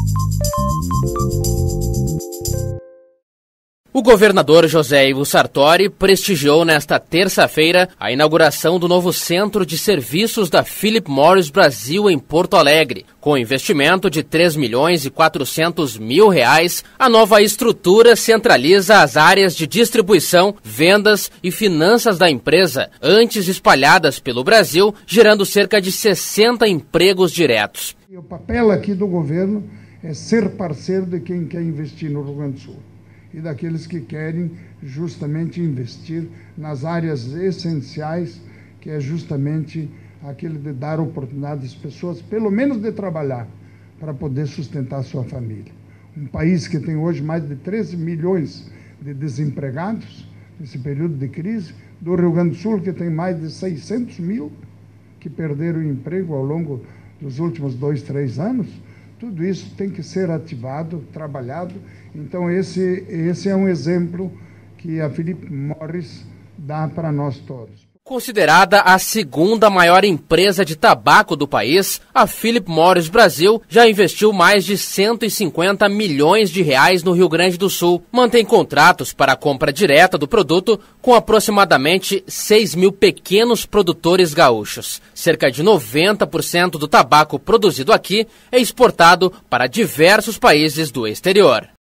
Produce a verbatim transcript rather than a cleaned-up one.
O governador José Ivo Sartori prestigiou nesta terça-feira a inauguração do novo Centro de Serviços da Philip Morris Brasil em Porto Alegre. Com investimento de três milhões e quatrocentos mil reais, a nova estrutura centraliza as áreas de distribuição, vendas e finanças da empresa, antes espalhadas pelo Brasil, gerando cerca de sessenta empregos diretos. O papel aqui do governo é ser parceiro de quem quer investir no Rio Grande do Sul e daqueles que querem justamente investir nas áreas essenciais, que é justamente aquele de dar oportunidade às pessoas, pelo menos de trabalhar, para poder sustentar a sua família. Um país que tem hoje mais de treze milhões de desempregados, nesse período de crise, do Rio Grande do Sul, que tem mais de seiscentos mil que perderam o emprego ao longo dos últimos dois, três anos. Tudo isso tem que ser ativado, trabalhado. Então esse, esse é um exemplo que a Philip Morris dá para nós todos. Considerada a segunda maior empresa de tabaco do país, a Philip Morris Brasil já investiu mais de cento e cinquenta milhões de reais no Rio Grande do Sul. Mantém contratos para a compra direta do produto com aproximadamente seis mil pequenos produtores gaúchos. Cerca de noventa por cento do tabaco produzido aqui é exportado para diversos países do exterior.